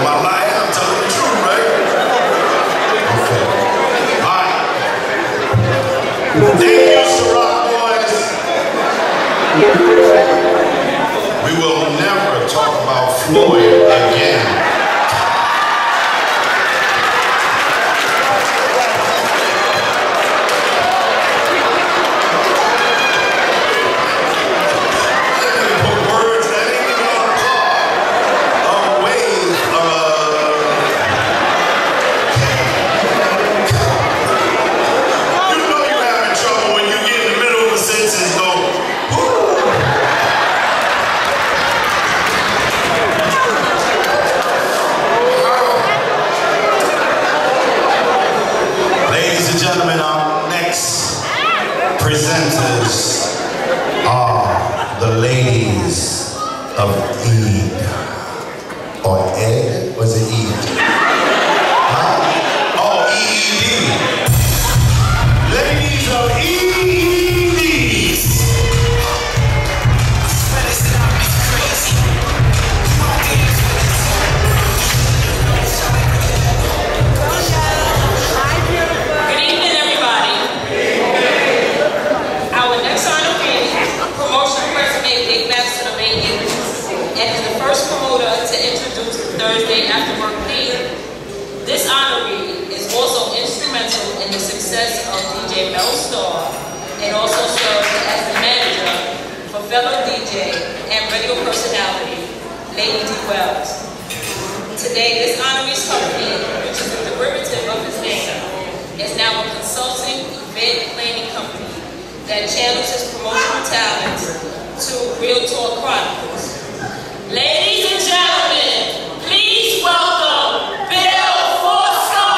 Am I lying? I'm telling the truth, right? Okay. All right. Thank you, Ciroc boys. We will never talk about Floyd again. Gentlemen, our next presenters are the ladies of Eid. Or Ed? Was it Eid? Huh? Oh, EED. Ladies of EEDs. Thursday after work meal. This honoree is also instrumental in the success of DJ Mel Star and also serves as the manager for fellow DJ and radio personality, Lady D. Wells. Today, this honoree's company, which is a derivative of his name, is now a consulting event planning company that channels his promotional talents to Real Talk Chronicles. Ladies and gentlemen, please welcome Bill Foster.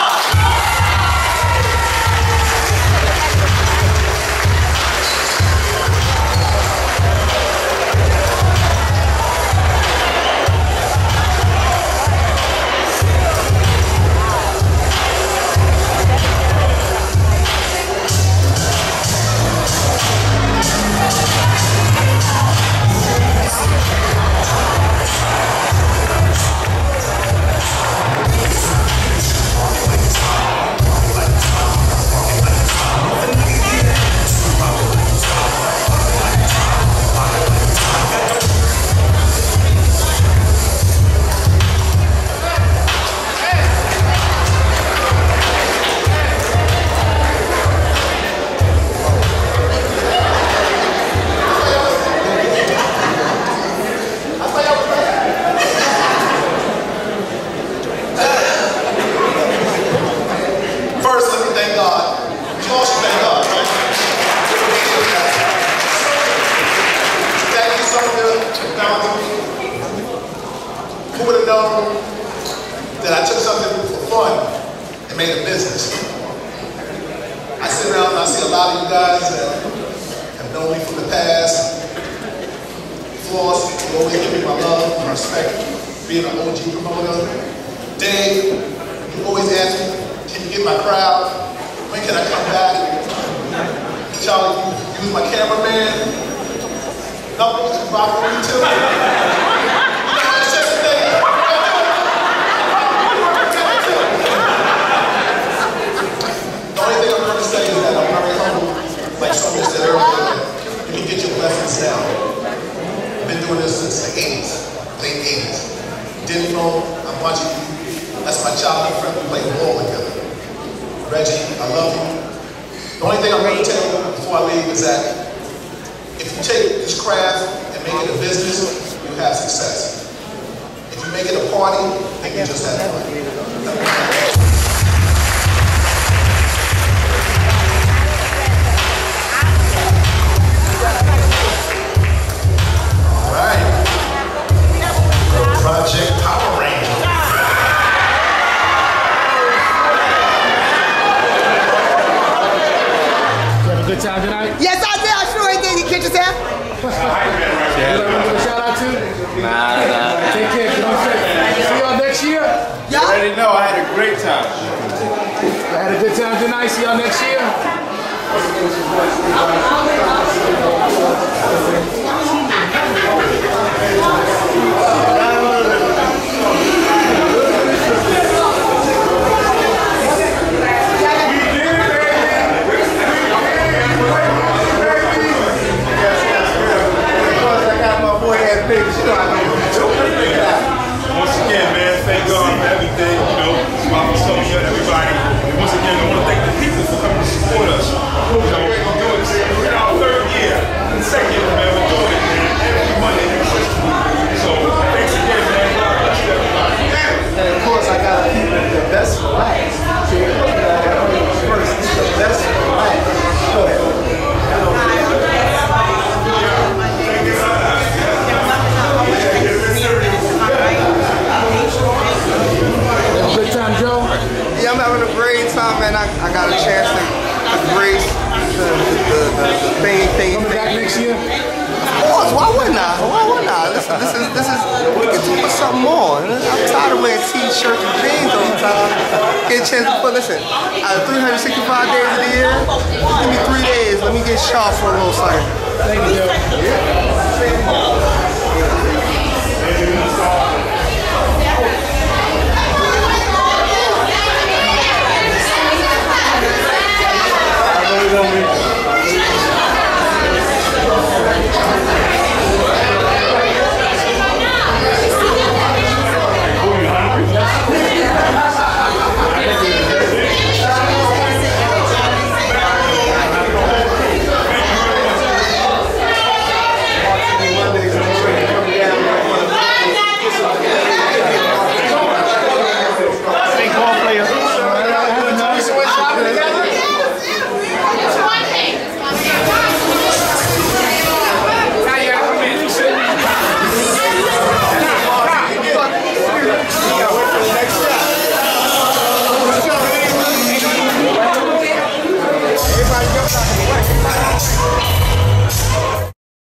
Who would have known that I took something for fun and made a business? I sit around and I see a lot of you guys that have known me from the past. Floss, you always give me my love and respect, being an OG promoter. Dave, you always ask me, can you get my crowd? When can I come back? Charlie, you was my cameraman. Knuckles, you rock with me too. Like someone said earlier, you can get your blessings now. I've been doing this since the 80s, late 80s. Didn't know, I'm watching you. That's my childhood friend, we played ball together. Reggie, I love you. The only thing I'm going to tell you before I leave is that if you take this craft and make it a business, you have success. If you make it a party, then you just have fun. Project Power Ranger. You have a good time tonight? Yes, I did. I sure did. You catch yourself? You want to give a shout out to? Nah. Take care. Get on safe. See y'all next year? You already know I had a great time. I had a good time tonight. See y'all next year? I got a chance to grace the thing. Coming back next year? Of course, why wouldn't I? Why wouldn't I? Listen, this is, we get to put something more. I'm tired of wearing t-shirts and jeans all the time. Get a chance to put, listen, out of 365 days of the year, give me 3 days. Let me get sharp for a little second. Thank you, Joe.